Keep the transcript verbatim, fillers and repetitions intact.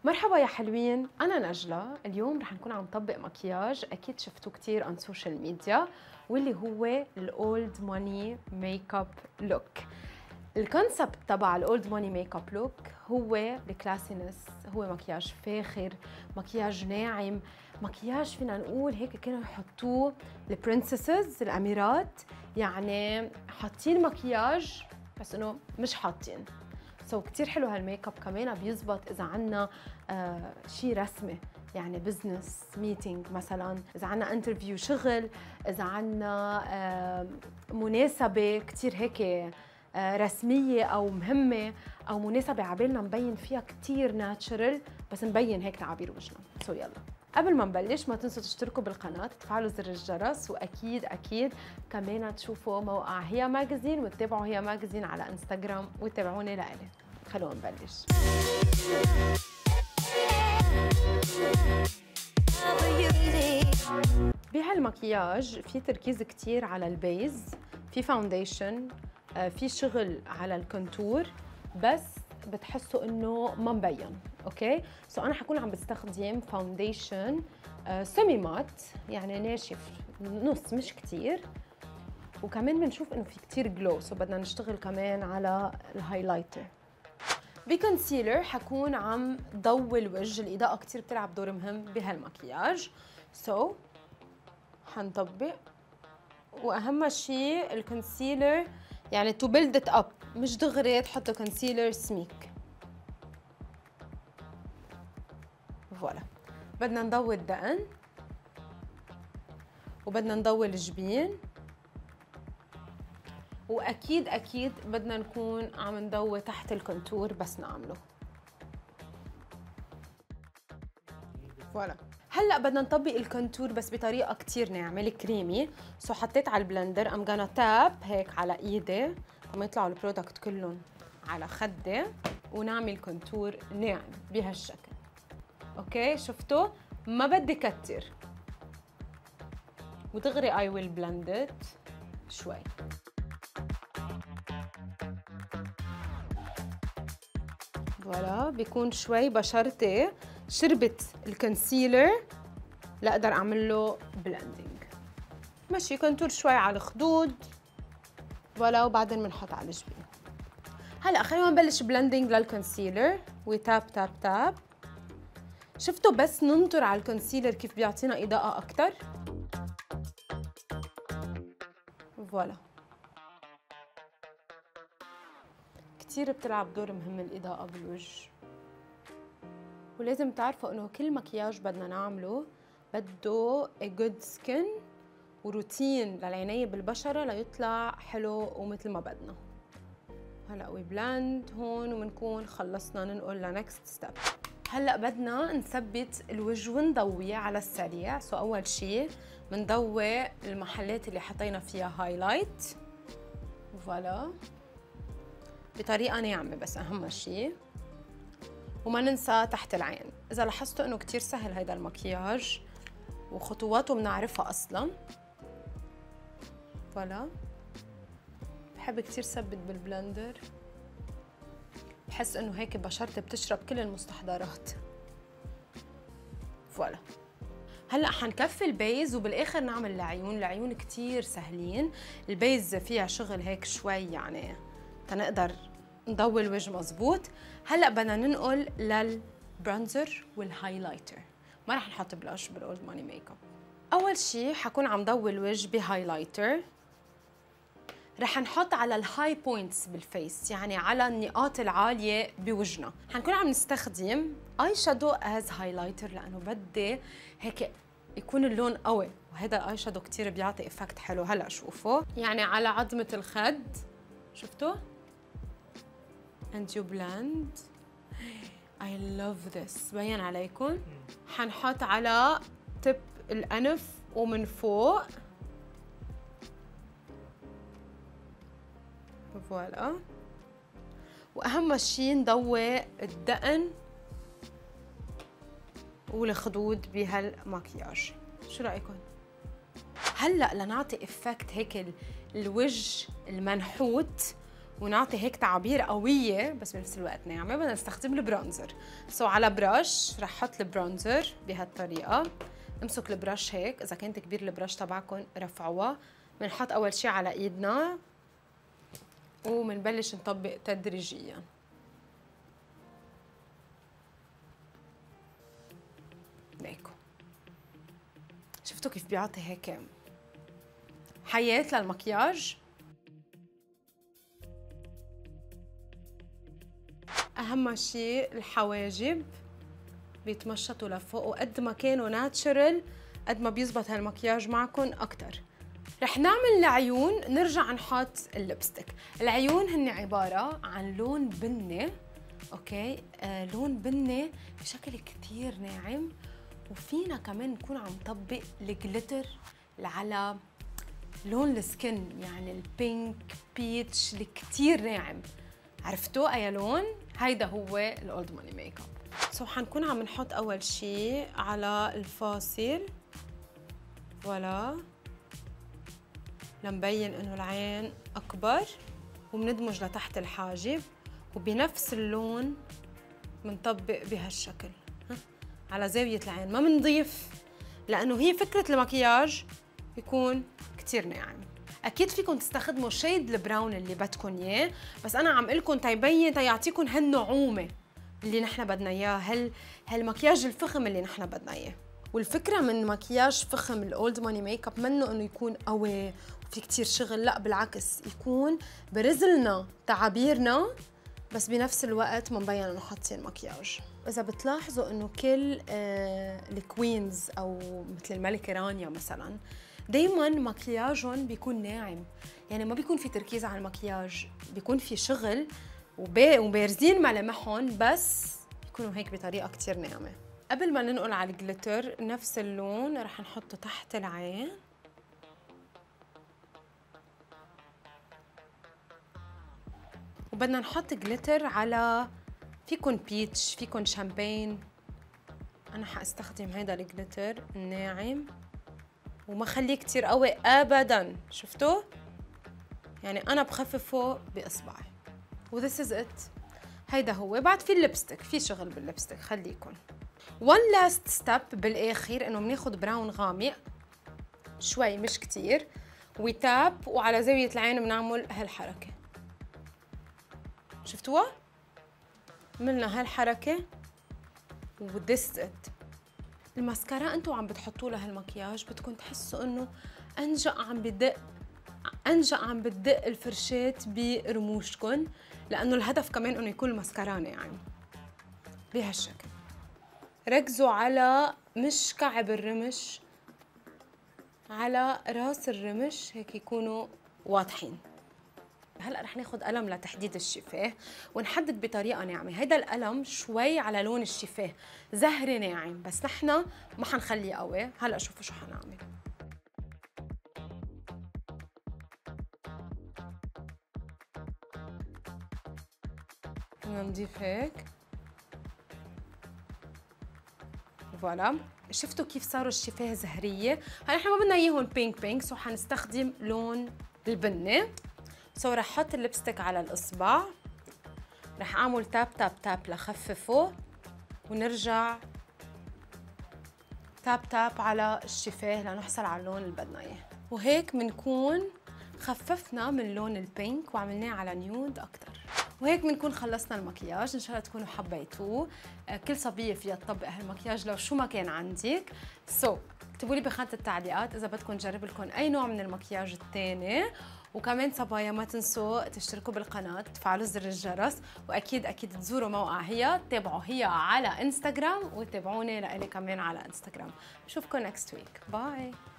مرحبا يا حلوين، أنا نجلة. اليوم رح نكون عم نطبق مكياج أكيد شفتوه كتير عن سوشيال ميديا، واللي هو الأولد ماني ميك اب لوك. الكونسبت تبع الأولد ماني ميك اب لوك هو الكلاسينس، هو مكياج فاخر، مكياج ناعم، مكياج فينا نقول هيك كانوا يحطوه البرنسسز الأميرات، يعني حاطين مكياج بس إنه مش حاطين. سو so, كتير حلو هالميك اب، كمان بيزبط اذا عنا آه شيء رسمي، يعني بزنس ميتينج مثلا، اذا عنا انترفيو شغل، اذا عنا آه مناسبه كتير هيك آه رسميه او مهمه، او مناسبه عبالنا نبين فيها كتير ناتشرال بس نبين هيك تعابير وجهنا. سو so, يلا قبل ما نبلش ما تنسوا تشتركوا بالقناه، تفعلوا زر الجرس، واكيد اكيد كمان تشوفوا موقع هي ماجازين وتتابعوا هي ماجازين على انستغرام وتابعوني لإلي. خلونا نبلش. بهالمكياج في تركيز كتير على البيز، في فاونديشن، في شغل على الكونتور، بس بتحسوا انه ما مبين. اوكي سو انا حكون عم بستخدم فاونديشن سيمي مات، يعني ناشف نص مش كتير، وكمان بنشوف انه في كتير جلو، سو بدنا نشتغل كمان على الهايلايتر. بكونسيلر حكون عم ضوي الوجه، الاضاءه كتير بتلعب دور مهم بهالمكياج. سو so, حنطبق، واهم شيء الكونسيلر يعني تو بيلد ات اب، مش دغري تحطوا كونسيلر سميك. فوالا، بدنا نضوي الدقن وبدنا نضوي الجبين، واكيد اكيد بدنا نكون عم نضوي تحت الكونتور بس نعمله. فوالا، هلا بدنا نطبق الكونتور بس بطريقه كتير ناعمه الكريمي. سو حطيت على البلندر، ام جانا تاب هيك على ايدي لما يطلعوا البرودكت كلهم على خدي، ونعمل كونتور ناعم بهالشكل. اوكي شفتوا؟ ما بدي كتر، ودغري اي ويل بلند ات شوي. فوالا، بيكون شوي بشرتي شربت الكونسيلر لاقدر اعمل له بلندنج. ماشي، كونتور شوي على الخدود. فوالا، وبعدين بنحط على الجبين. هلا خلينا نبلش بلندنج للكونسيلر، وتاب تاب تاب. شفتوا بس ننطر على الكونسيلر كيف بيعطينا اضاءة اكثر. فوالا، كتير بتلعب دور مهم الإضاءة بالوجه، ولازم تعرفوا إنه كل مكياج بدنا نعمله بده a good skin وروتين للعناية بالبشرة ليطلع حلو ومثل ما بدنا. هلا وي بلاند هون وبنكون خلصنا، ننقل لنكست ستيب. هلا بدنا نثبت الوجه ونضويه على السريع. سو أول شيء بنضوي المحلات اللي حطينا فيها هايلايت. فوالا، بطريقة ناعمة بس أهم شيء، وما ننسى تحت العين. إذا لاحظتوا إنه كتير سهل هيدا المكياج وخطواته بنعرفها أصلاً. فوالا، بحب كتير ثبت بالبلندر، بحس إنه هيك بشرتي بتشرب كل المستحضرات. فوالا، هلا حنكفي البيز وبالاخر نعمل العيون. العيون كتير سهلين، البيز فيها شغل هيك شوي يعني تنقدر نضوي الوجه مزبوط. هلا بدنا ننقل للبرونزر والهايلايتر. ما رح نحط بلاش بالاولد ماني ميك اب. اول شيء حكون عم ضوي الوجه بهايلايتر. رح نحط على الهاي بوينتس بالفيس، يعني على النقاط العاليه بوجهنا. حنكون عم نستخدم اي شادو از هايلايتر، لانه بدي هيك يكون اللون قوي، وهذا الاي شادو كثير بيعطي افكت حلو. هلا شوفوا، يعني على عظمه الخد، شفتوا؟ and you blend. I love this. بين عليكم. حنحط على تب الأنف ومن فوق. فوالا، وأهم شي نضوي الدقن والخدود بهالمكياج. شو رأيكم؟ هلأ لنعطي إفكت هيك الوجه المنحوت ونعطي هيك تعابير قوية بس بنفس الوقت ناعمة، بدنا نستخدم البرونزر. سو على برش رح حط البرونزر بهالطريقة. امسك البرش هيك، إذا كانت كبير البرش تبعكم رفعوها. بنحط أول شي على إيدنا وبنبلش نطبق تدريجياً. ليكو شفتوا كيف بيعطي هيك حياة للمكياج؟ أهم شيء الحواجب بيتمشطوا لفوق، وقد ما كانوا ناتشرال قد ما بيزبط هالمكياج معكم أكتر. رح نعمل العيون، نرجع نحط اللبستيك. العيون هن عبارة عن لون بني، أوكي؟ آه لون بني بشكل كتير ناعم، وفينا كمان نكون عم نطبق الجليتر على لون السكن، يعني البينك بيتش اللي كتير ناعم. عرفتوا أي لون؟ هيدا هو الأولد ماني ميك اب. سو حنكون عم نحط أول شي على الفاصل، فوالا، لنبين إنه العين أكبر، وبندمج لتحت الحاجب، وبنفس اللون بنطبق بهالشكل على زاوية العين. ما بنضيف، لأنه هي فكرة المكياج يكون كتير ناعم. أكيد فيكم تستخدموا شيد البراون اللي بدكم إياه، بس أنا عم قلكم تيبين تيعطيكم هالنعومة اللي نحن بدنا إياه، هال هالمكياج الفخم اللي نحن بدنا إياه. والفكرة من مكياج فخم الأولد ماني ميك اب منه إنه يكون قوي وفي كتير شغل، لا بالعكس، يكون برزلنا تعابيرنا بس بنفس الوقت ما مبين انه حاطين مكياج. اذا بتلاحظوا انه كل آه الكوينز او مثل الملكه رانيا مثلا دائما مكياجهم بيكون ناعم، يعني ما بيكون في تركيز على المكياج، بيكون في شغل وبارزين ملامحهم بس بيكونوا هيك بطريقه كتير ناعمه. قبل ما ننقل على الجليتر، نفس اللون رح نحطه تحت العين، وبدنا نحط جليتر على، فيكن بيتش، فيكن شامبين. أنا حاستخدم هيدا الجليتر الناعم وما خليه كتير قوي أبداً، شفتوا؟ يعني أنا بخففه بإصبعي. و this is it. هيدا هو. بعد في اللبستيك، في شغل باللبستيك، خليكن. one last step بالآخر إنه بناخد براون غامق شوي مش كتير، وتاب، وعلى زاوية العين بنعمل هالحركة. شفتوها؟ عملنا هالحركة وذس ات. الماسكارا انتوا عم بتحطوا لها المكياج بدكم تحسوا انه انجأ عم بدق انجأ عم بتدق الفرشات برموشكم، لانه الهدف كمان انه يكون الماسكارا يعني بهالشكل. ركزوا على مش كعب الرمش، على راس الرمش، هيك يكونوا واضحين. هلا رح ناخذ قلم لتحديد الشفاه ونحدد بطريقه ناعمه. هيدا القلم شوي على لون الشفاه، زهري ناعم، بس نحن ما حنخليه قوي. هلا شوفوا شو حنعمل. بدنا نضيف هيك، فوالا. شفتوا كيف صاروا الشفاه زهريه؟ هلا نحن ما بدنا اياهم بينك بينك، سو حنستخدم لون البني. سو رح احط اللبستيك على الاصبع، رح اعمل تاب تاب تاب لخففه، ونرجع تاب تاب على الشفاه لنحصل على اللون اللي بدنا اياه. وهيك بنكون خففنا من لون البينك وعملناه على نيود اكثر. وهيك بنكون خلصنا المكياج. ان شاء الله تكونوا حبيتوه. كل صبيه فيها تطبق هالمكياج لو شو ما كان عندك. سو اكتبوا لي بخانه التعليقات اذا بدكم نجرب لكم اي نوع من المكياج الثاني. وكمان صبايا ما تنسوا تشتركوا بالقناة، تفعلوا زر الجرس، وأكيد أكيد تزوروا موقع هي، تابعوا هي على انستغرام، وتابعوني لإلي كمان على انستغرام. بشوفكم next week. باي.